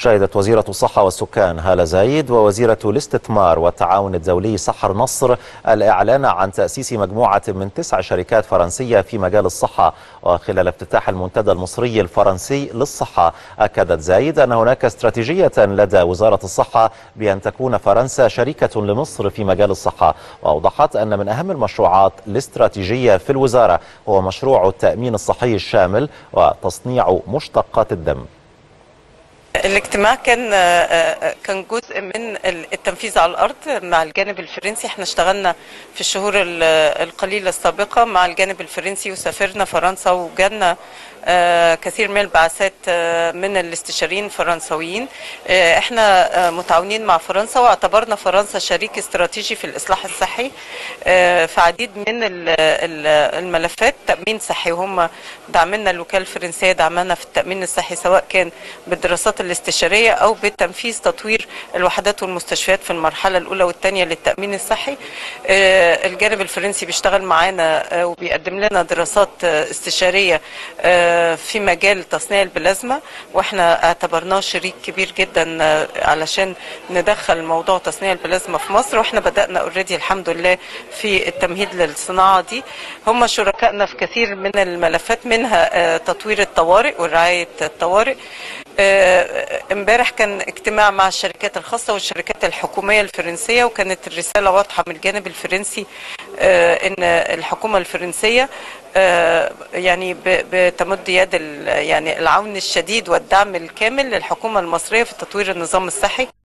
شهدت وزيرة الصحة والسكان هالة زايد ووزيرة الاستثمار والتعاون الدولي سحر نصر الإعلان عن تأسيس مجموعة من 9 شركات فرنسية في مجال الصحة. وخلال افتتاح المنتدى المصري الفرنسي للصحة، أكدت زايد أن هناك استراتيجية لدى وزارة الصحة بأن تكون فرنسا شريكة لمصر في مجال الصحة. وأوضحت أن من أهم المشروعات الاستراتيجية في الوزارة هو مشروع التأمين الصحي الشامل وتصنيع مشتقات الدم. الاجتماع كان جزء من التنفيذ على الأرض مع الجانب الفرنسي. احنا اشتغلنا في الشهور القليلة السابقة مع الجانب الفرنسي وسافرنا فرنسا وجالنا كثير من البعثات من الاستشاريين الفرنسويين. احنا متعاونين مع فرنسا واعتبرنا فرنسا شريك استراتيجي في الإصلاح الصحي في عديد من الملفات. تأمين صحي، وهم دعمنا الوكالة الفرنسية دعمنا في التأمين الصحي، سواء كان بالدراسات الاستشارية أو بتنفيذ تطوير الوحدات والمستشفيات في المرحلة الأولى والثانية للتأمين الصحي. الجانب الفرنسي بيشتغل معانا وبيقدم لنا دراسات استشارية في مجال تصنيع البلازما، واحنا اعتبرناه شريك كبير جدا علشان ندخل موضوع تصنيع البلازما في مصر، واحنا بدأنا اوريدي الحمد لله في التمهيد للصناعة دي. هم شركائنا في كثير من الملفات، منها تطوير الطوارئ ورعاية الطوارئ. امبارح كان اجتماع مع الشركات الخاصة والشركات الحكومية الفرنسية، وكانت الرسالة واضحة من الجانب الفرنسي ان الحكومة الفرنسية يعني بتمد يد يعني العون الشديد والدعم الكامل للحكومة المصرية في تطوير النظام الصحي.